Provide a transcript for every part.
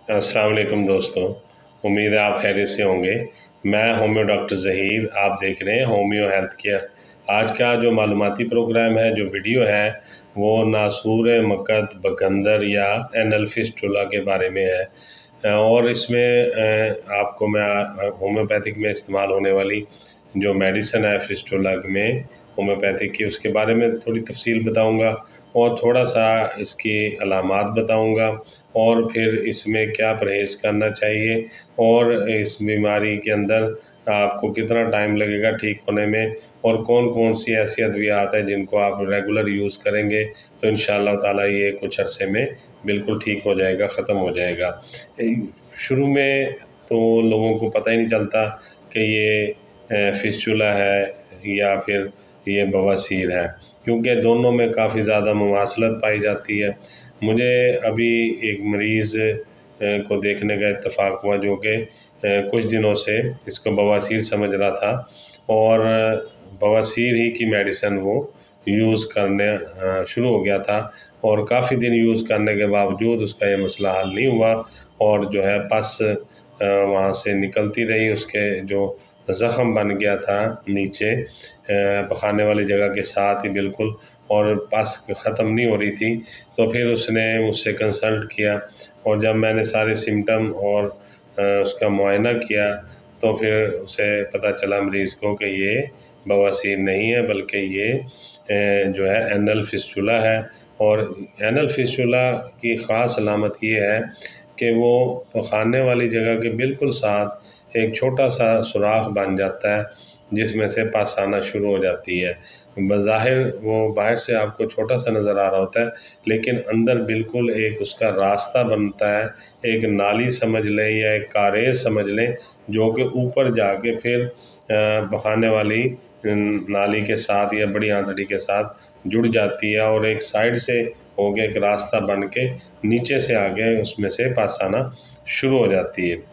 अस्सलाम वालेकुम दोस्तों। उम्मीद है आप खैरियत से होंगे। मैं होम्यो डॉक्टर ज़हीर, आप देख रहे हैं होम्यो हेल्थ केयर। आज का जो मालूमाती प्रोग्राम है, जो वीडियो है, वो नासूर मकद बकंदर या एनल फिस्टुला के बारे में है। और इसमें आपको मैं होम्योपैथिक में इस्तेमाल होने वाली जो मेडिसिन है फिस्टुला में होम्योपैथिक की, उसके बारे में थोड़ी तफसील बताऊंगा और थोड़ा सा इसकी अलामात बताऊंगा और फिर इसमें क्या परहेज़ करना चाहिए और इस बीमारी के अंदर आपको कितना टाइम लगेगा ठीक होने में और कौन कौन सी ऐसी अद्वियात हैं जिनको आप रेगुलर यूज़ करेंगे तो इंशाअल्लाह ताला ये कुछ अरसे में बिल्कुल ठीक हो जाएगा, ख़त्म हो जाएगा। शुरू में तो लोगों को पता ही नहीं चलता कि ये फिस्टुला है या फिर ये बवासीर है, क्योंकि दोनों में काफ़ी ज़्यादा मुमासलत पाई जाती है। मुझे अभी एक मरीज़ को देखने का इत्तेफाक हुआ जो कि कुछ दिनों से इसको बवासीर समझ रहा था और बवासीर ही की मेडिसिन वो यूज़ करने शुरू हो गया था और काफ़ी दिन यूज़ करने के बावजूद उसका ये मसला हल नहीं हुआ और जो है पस वहाँ से निकलती रही, उसके जो ज़ख़म बन गया था नीचे पखाने वाली जगह के साथ ही बिल्कुल, और पस ख़त्म नहीं हो रही थी। तो फिर उसने मुझसे कंसल्ट किया और जब मैंने सारे सिम्टम और उसका मुआयना किया तो फिर उसे पता चला मरीज़ को कि ये बवासीर नहीं है बल्कि ये जो है एनल फिस्टुला है। और एनल फिस्टुला की ख़ास अलामत ये है कि वो पखाने वाली जगह के बिल्कुल साथ एक छोटा सा सुराख बन जाता है जिसमें से पस आना शुरू हो जाती है। बज़ाहिर वो बाहर से आपको छोटा सा नज़र आ रहा होता है, लेकिन अंदर बिल्कुल एक उसका रास्ता बनता है, एक नाली समझ लें या एक कारेज समझ लें, जो कि ऊपर जाके फिर पखाने वाली नाली के साथ या बड़ी आंतड़ी के साथ जुड़ जाती है और एक साइड से हो गया एक रास्ता बन के नीचे से आगे उसमें से पस आना शुरू हो जाती है।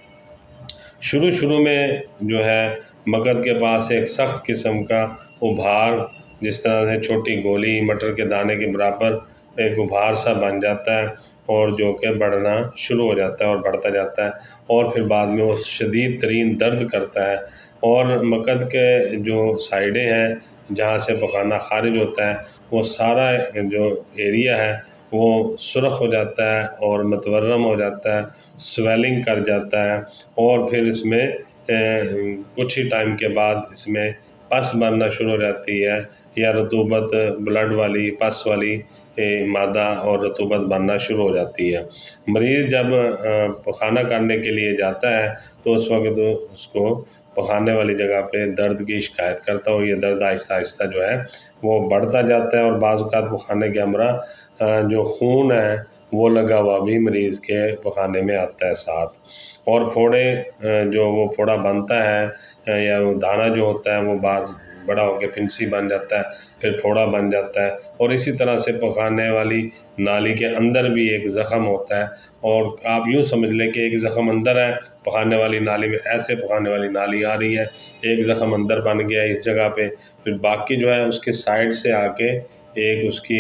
शुरू शुरू में जो है मकद के पास एक सख्त किस्म का उभार, जिस तरह से छोटी गोली मटर के दाने के बराबर एक उभार सा बन जाता है और जो कि बढ़ना शुरू हो जाता है और बढ़ता जाता है और फिर बाद में वो शदीद तरीन दर्द करता है। और मकद के जो साइडें हैं जहाँ से पखाना खारिज होता है, वो सारा जो एरिया है वो सुरख हो जाता है और मतवर्रम हो जाता है, स्वेलिंग कर जाता है और फिर इसमें कुछ ही टाइम के बाद इसमें पस बनना शुरू हो जाती है या रतूबत ब्लड वाली पस वाली मादा और रतूबत बनना शुरू हो जाती है। मरीज़ जब पखाना करने के लिए जाता है तो उस वक्त उसको पखाने वाली जगह पे दर्द की शिकायत करता हो, ये दर्द आहिस्ता आहिस्ता जो है वो बढ़ता जाता है और बाज़ औक़ात पखाने के हमरा जो खून है वो लगा हुआ भी मरीज़ के पखाने में आता है साथ। और फोड़े जो वो फोड़ा बनता है या वो दाना जो होता है वो बाज़ बड़ा होकर फिंसी बन जाता है, फिर फोड़ा बन जाता है और इसी तरह से पखाने वाली नाली के अंदर भी एक ज़ख़म होता है। और आप यूँ समझ लें कि एक ज़ख़म अंदर है पखाने वाली नाली में, ऐसे पखाने वाली नाली आ रही है, एक ज़ख़म अंदर बन गया इस जगह पे, फिर बाकी जो है उसके साइड से आके एक उसकी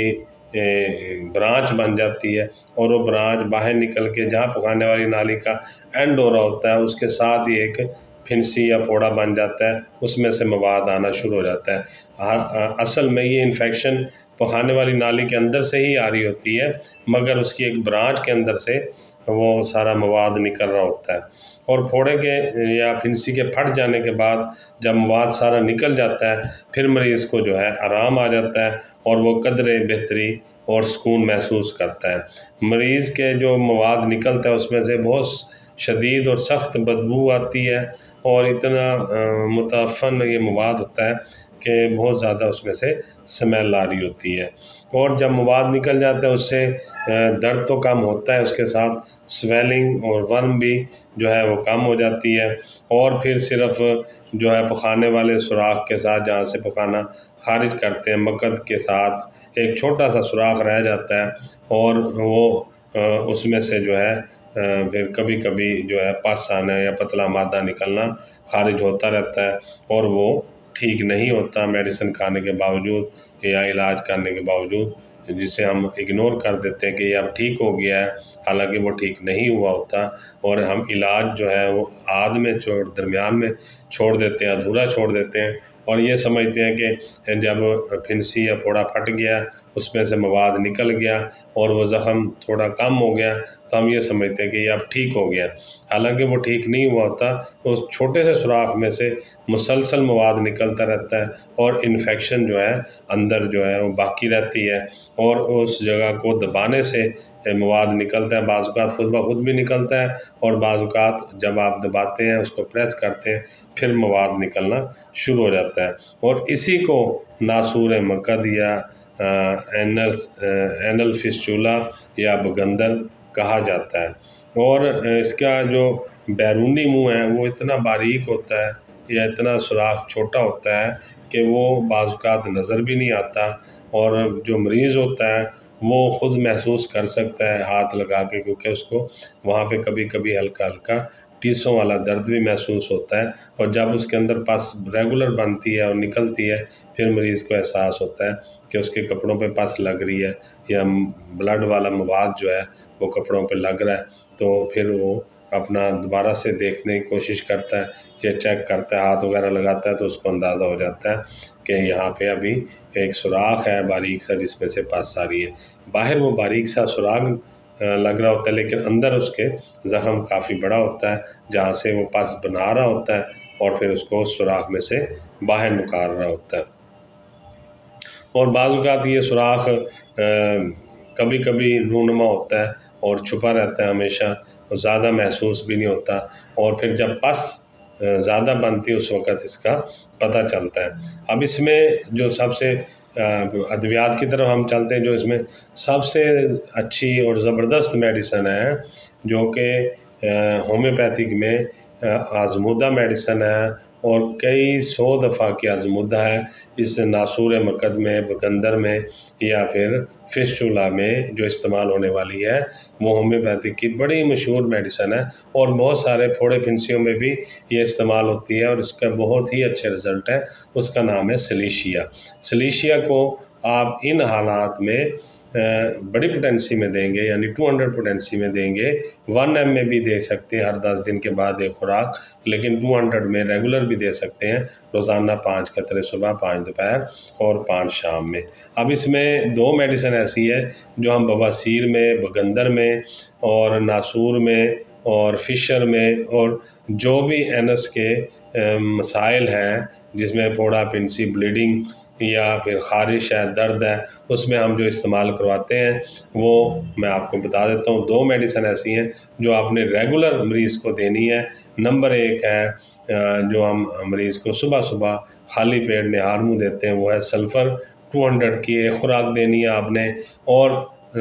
ब्रांच बन जाती है और वो ब्रांच बाहर निकल के जहाँ पखाने वाली नाली का एंड हो रहा होता है उसके साथ ही एक फिंसी या फोड़ा बन जाता है, उसमें से मवाद आना शुरू हो जाता है। असल में ये इन्फेक्शन पखाने वाली नाली के अंदर से ही आ रही होती है, मगर उसकी एक ब्रांच के अंदर से वो सारा मवाद निकल रहा होता है और फोड़े के या फिंसी के फट जाने के बाद जब मवाद सारा निकल जाता है फिर मरीज़ को जो है आराम आ जाता है और वो कदरे बेहतरी और सुकून महसूस करता है। मरीज़ के जो मवाद निकलता है उसमें से बहुत शदीद और सख्त बदबू आती है और इतना मुतअफ़्फ़न ये मवाद होता है कि बहुत ज़्यादा उसमें से स्मेल आ रही होती है। और जब मवाद निकल जाता है उससे दर्द तो कम होता है, उसके साथ स्वेलिंग और वर्म भी जो है वो कम हो जाती है और फिर सिर्फ़ जो है पखाने वाले सुराख के साथ जहाँ से पखाना खारिज करते हैं मकद के साथ एक छोटा सा सुराख रह जाता है और वो उसमें से जो है फिर कभी कभी जो है पस आना या पतला मादा निकलना खारिज होता रहता है और वो ठीक नहीं होता मेडिसिन खाने के बावजूद या इलाज करने के बावजूद। जिसे हम इग्नोर कर देते हैं कि ये अब ठीक हो गया है, हालांकि वो ठीक नहीं हुआ होता, और हम इलाज जो है वो आध में दरमियान में छोड़ देते हैं, अधूरा छोड़ देते हैं, और ये समझते हैं कि जब फिंसी या फोड़ा फट गया, उसमें से मवाद निकल गया और वो ज़ख़म थोड़ा कम हो गया, तो हम ये समझते हैं कि ये अब ठीक हो गया, हालांकि वो ठीक नहीं हुआ होता। उस छोटे से सुराख में से मुसलसल मवाद निकलता रहता है और इन्फेक्शन जो है अंदर जो है वो बाकी रहती है, और उस जगह को दबाने से मवाद निकलता है, बाज़ औक़ात खुद ब खुद भी निकलता है, और बाज़ औक़ात जब आप दबाते हैं, उसको प्रेस करते हैं, फिर मवाद निकलना शुरू हो जाता है, और इसी को नासूर मकद या एनल फिस्टूला या बगंदर कहा जाता है। और इसका जो बैरूनी मुंह है वो इतना बारीक होता है या इतना सुराख छोटा होता है कि वो बाज़ औक़ात नज़र भी नहीं आता, और जो मरीज़ होता है वो ख़ुद महसूस कर सकता है हाथ लगा के, क्योंकि उसको वहाँ पे कभी कभी हल्का हल्का टीसों वाला दर्द भी महसूस होता है, और जब उसके अंदर पस रेगुलर बनती है और निकलती है, फिर मरीज़ को एहसास होता है कि उसके कपड़ों पे पस लग रही है या ब्लड वाला मवाद जो है वो कपड़ों पे लग रहा है, तो फिर वो अपना दोबारा से देखने की कोशिश करता है या चेक करता है, हाथ वगैरह लगाता है, तो उसको अंदाज़ा हो जाता है कि यहाँ पे अभी एक सुराख है बारीक सा जिसमें से पस आ रही है। बाहर वो बारीक सा सुराख लग रहा होता है, लेकिन अंदर उसके ज़ख़म काफ़ी बड़ा होता है जहाँ से वो पस बना रहा होता है, और फिर उसको उस सुराख में से बाहर निकाल रहा होता है। और बाज़ औक़ात ये सुराख कभी कभी रूनुमा होता है और छुपा रहता है हमेशा, ज़्यादा महसूस भी नहीं होता, और फिर जब पस ज़्यादा बनती है उस वक़्त इसका पता चलता है। अब इसमें जो सबसे अद्वियात की तरफ हम चलते हैं, जो इसमें सबसे अच्छी और ज़बरदस्त मेडिसिन है जो कि होम्योपैथिक में आज़मूदा मेडिसिन है, और कई 100 दफ़ा की आज़मूदा है इस नासूर मकद में, बकंदर में या फिर फिस्टूला में जो इस्तेमाल होने वाली है, वो होम्योपैथिक की बड़ी मशहूर मेडिसिन है, और बहुत सारे फोड़े फिंसियों में भी ये इस्तेमाल होती है और इसका बहुत ही अच्छे रिज़ल्ट है। उसका नाम है सलीशिया। सलीशिया को आप इन हालात में बड़ी पोटेंसी में देंगे, यानी 200 पोटेंसी में देंगे, 1 ml में भी दे सकते हैं हर 10 दिन के बाद एक खुराक, लेकिन 200 में रेगुलर भी दे सकते हैं, रोज़ाना 5 कतरे सुबह, 5 दोपहर और 5 शाम में। अब इसमें 2 मेडिसिन ऐसी है जो हम बवासीर में, बगंदर में और नासूर में और फिशर में, और जो भी एनस के मसाइल हैं जिसमें फोड़ा, पिंसी, ब्लीडिंग या फिर ख़ारिश है, दर्द है, उसमें हम जो इस्तेमाल करवाते हैं वो मैं आपको बता देता हूँ। 2 मेडिसिन ऐसी हैं जो आपने रेगुलर मरीज़ को देनी है। नंबर 1 है जो हम मरीज़ को सुबह सुबह खाली पेट निहार मुँह देते हैं, वो है सल्फ़र 200 की एक खुराक देनी है आपने, और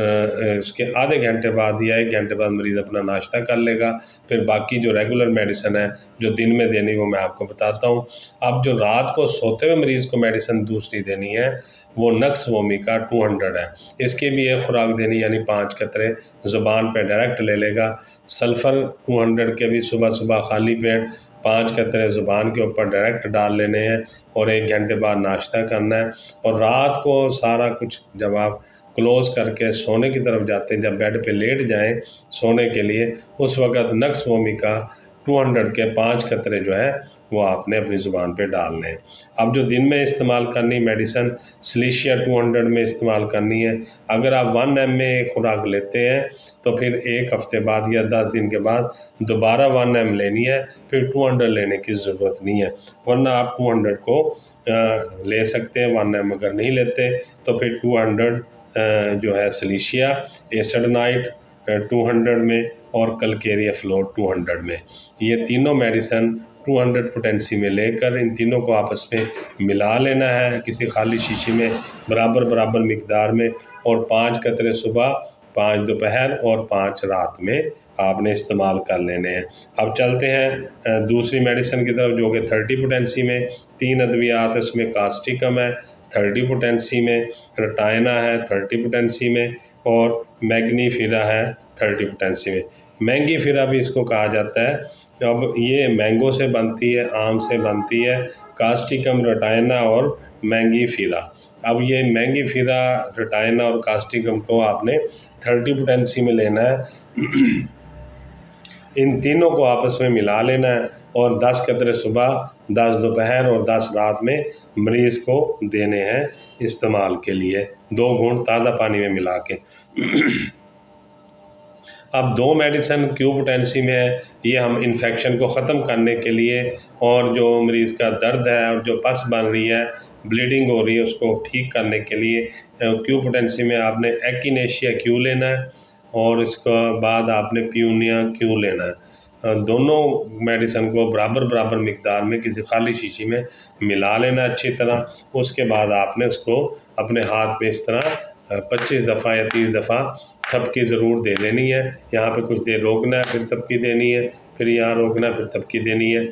उसके आधे घंटे बाद या 1 घंटे बाद मरीज़ अपना नाश्ता कर लेगा। फिर बाकी जो रेगुलर मेडिसिन है जो दिन में देनी वो मैं आपको बताता हूँ। अब जो रात को सोते हुए मरीज़ को मेडिसिन दूसरी देनी है वो नक्स वोमी का 200 है। इसकी भी एक खुराक देनी, यानी 5 कतरे ज़ुबान पे डायरेक्ट ले लेगा। सल्फ़र 200 के भी सुबह सुबह खाली पेट 5 कतरे ज़ुबान के ऊपर डायरेक्ट डाल लेने हैं, और 1 घंटे बाद नाश्ता करना है। और रात को सारा कुछ जब आप क्लोज़ करके सोने की तरफ जाते हैं, जब बेड पे लेट जाएं सोने के लिए, उस वक़्त नक्स वोमी का 200 के 5 कतरे जो है वो आपने अपनी ज़ुबान पे डालने हैं। अब जो दिन में इस्तेमाल करनी मेडिसिन सलीशिया 200 में इस्तेमाल करनी है। अगर आप 1 ml में एक खुराक लेते हैं तो फिर 1 हफ़्ते बाद या 10 दिन के बाद दोबारा 1 ml लेनी है, फिर 200 लेने की ज़रूरत नहीं है, वरना आप 200 को ले सकते हैं। 1 ml अगर नहीं लेते तो फिर 200 जो है सलीशिया, एसिडोनाइट 200 में और कलकेरिया फ्लोर 200 में, ये तीनों मेडिसिन 200 पोटेंसी में लेकर इन तीनों को आपस में मिला लेना है किसी खाली शीशी में बराबर बराबर मिकदार में, और 5 कतरे सुबह, 5 दोपहर और 5 रात में आपने इस्तेमाल कर लेने हैं। अब चलते हैं दूसरी मेडिसिन की तरफ जो कि 30 पोटेंसी में। 3 अद्वियात इसमें कास्टिकम है 30 पोटेंसी में, रटायना है 30 पोटेंसी में, और मैग्नीफिरा है 30 पोटेंसी में। मैंगीफिरा भी इसको कहा जाता है। अब ये मैंगो से बनती है, आम से बनती है। कास्टिकम, रटायना और मैंगी फीरा। अब ये मैंगी फीरा, रेटाइना और कास्टिकम को आपने 30 पोटेंसी में लेना है। इन तीनों को आपस में मिला लेना है और 10 कतरे सुबह, 10 दोपहर और 10 रात में मरीज़ को देने हैं इस्तेमाल के लिए, 2 घूंट ताज़ा पानी में मिला के। अब 2 मेडिसिन क्यू पोटेंसी में है, ये हम इन्फेक्शन को ख़त्म करने के लिए और जो मरीज़ का दर्द है और जो पस बन रही है, ब्लीडिंग हो रही है, उसको ठीक करने के लिए क्यू पोटेंसी में आपने एकिनेशिया क्यू लेना है और इसके बाद आपने पियूनिया क्यू लेना है। दोनों मेडिसिन को बराबर बराबर मिकदार में किसी खाली शीशी में मिला लेना अच्छी तरह। उसके बाद आपने उसको अपने हाथ पे इस तरह 25 दफ़ा या 30 दफ़ा थपकी ज़रूर दे देनी है। यहाँ पे कुछ देर रोकना है, फिर थपकी देनी है, फिर यहाँ रोकना है, फिर थपकी देनी है।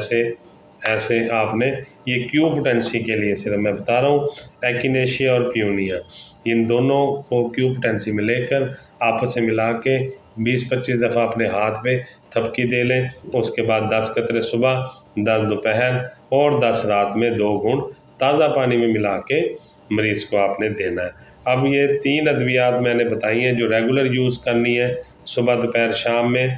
ऐसे आपने, ये क्यू पोटेंसी के लिए सिर्फ मैं बता रहा हूँ, एकिनेशिया और पियूनिया, इन दोनों को क्यू पोटेंसी में लेकर आपस में मिला के 20-25 दफ़ा अपने हाथ पे थपकी दे लें। उसके बाद 10 कतरे सुबह, 10 दोपहर और 10 रात में 2 घूंट ताज़ा पानी में मिला के मरीज़ को आपने देना है। अब ये 3 अद्वियात मैंने बताई हैं जो रेगुलर यूज़ करनी है सुबह दोपहर शाम में।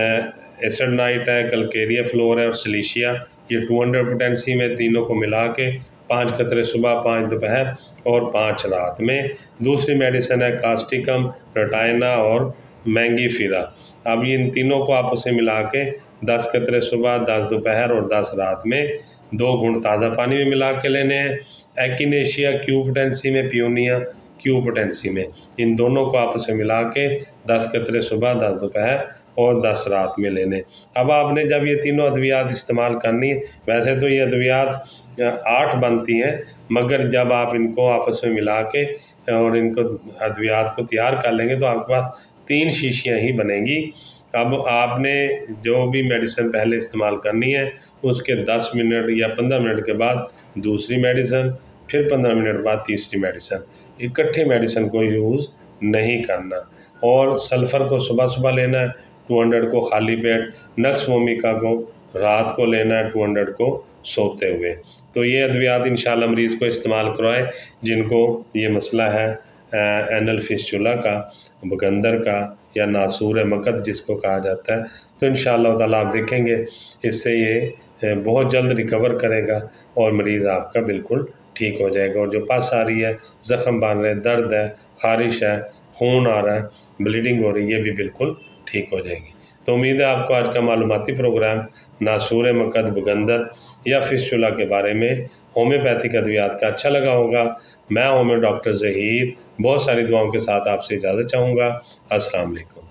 एसिडनाइट है, कलकेरिया फ्लोर है और सिलिशिया, ये 200 पोटेंसी में, तीनों को मिला के 5 कतरे सुबह, 5 दोपहर और 5 रात में। दूसरी मेडिसिन है कास्टिकम, रेटाइना और मैंगी फीरा। अब इन तीनों को आपस में मिला के 10 कतरे सुबह, 10 दोपहर और 10 रात में 2 घूंट ताज़ा पानी में मिला के लेने हैं। एकिनेशिया क्यू पोटेंसी में, पियूनिया क्यू पोटेंसी में, इन दोनों को आपस में मिला के 10 कतरे सुबह, 10 दोपहर और 10 रात में लेने। अब आपने जब ये तीनों अद्वियात इस्तेमाल करनी है, वैसे तो ये अद्वियात 8 बनती हैं, मगर जब आप इनको आपस में मिला के और इनको अद्वियात को तैयार कर लेंगे तो आपके पास 3 शीशियाँ ही बनेंगी। अब आपने जो भी मेडिसिन पहले इस्तेमाल करनी है, उसके 10 मिनट या 15 मिनट के बाद दूसरी मेडिसिन, फिर 15 मिनट बाद तीसरी मेडिसिन, इकट्ठे मेडिसिन को यूज़ नहीं करना। और सल्फ़र को सुबह सुबह लेना है 200 को खाली पेट, नक्स वोमिका को रात को लेना है 200 को सोते हुए। तो ये अद्वियात इंशाल्लाह मरीज़ को इस्तेमाल करवाएं जिनको ये मसला है एनल फिस्चुला का, बगंदर का या नासूर मकत जिसको कहा जाता है। तो इंशाल्लाह ताला आप देखेंगे इससे ये बहुत जल्द रिकवर करेगा और मरीज़ आपका बिल्कुल ठीक हो जाएगा। और जो पस आ रही है, ज़ख़म बन रहे, दर्द है, ख़ारिश है, खून आ रहा है, ब्लीडिंग हो रही है, ये भी बिल्कुल ठीक हो जाएगी। तो उम्मीद है आपको आज का मालूमाती प्रोग्राम नासूर मकत, बगंदर या फिस्चुला के बारे में होम्योपैथिक अद्वियात का अच्छा लगा होगा। मैं होम्यो डॉक्टर ज़हीर बहुत सारी दुआओं के साथ आपसे इजाज़त चाहूँगा। अस्सलाम वालेकुम।